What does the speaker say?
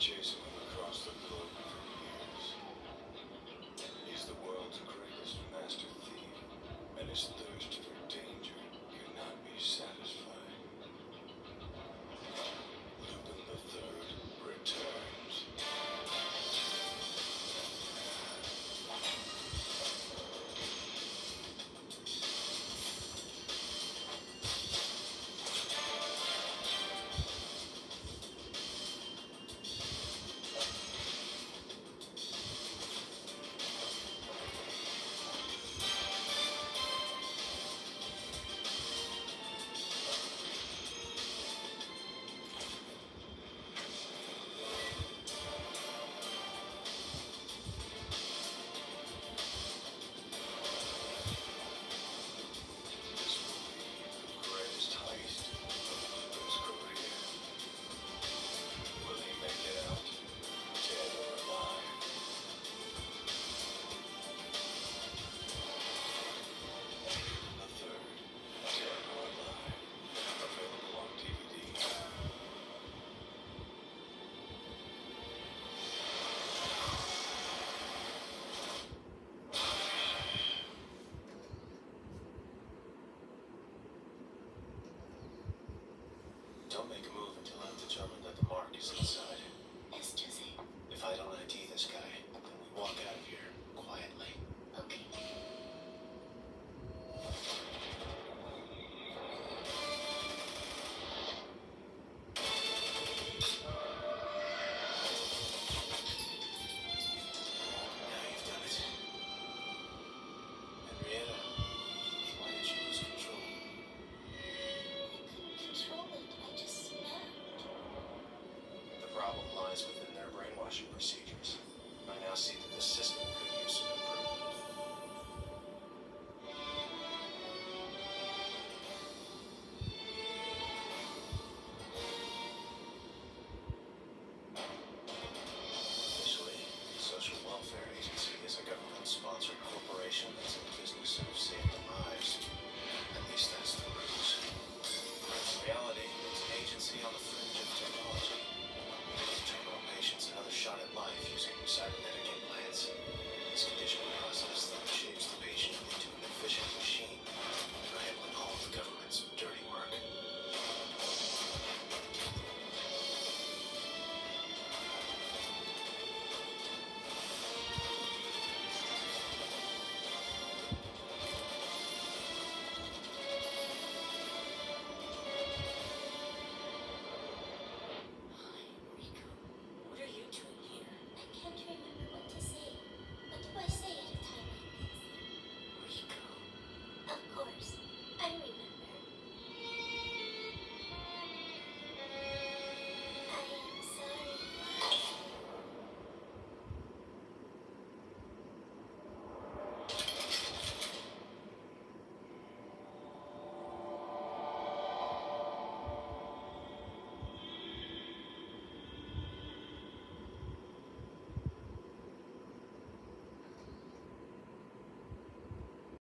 chasing him across the globe for years. He's the world's greatest master thief, and his thirst for danger cannot be satisfied. Lupin the Third returns. Don't make a move until I'm determined that the mark is inside. Yes, Jose. If I don't ID this guy, then we walk out of here quietly. Okay. Now you've done it. Henrietta, why did you lose control? I couldn't control it. I just snapped. The problem lies within their brainwashing procedures. I now see that the system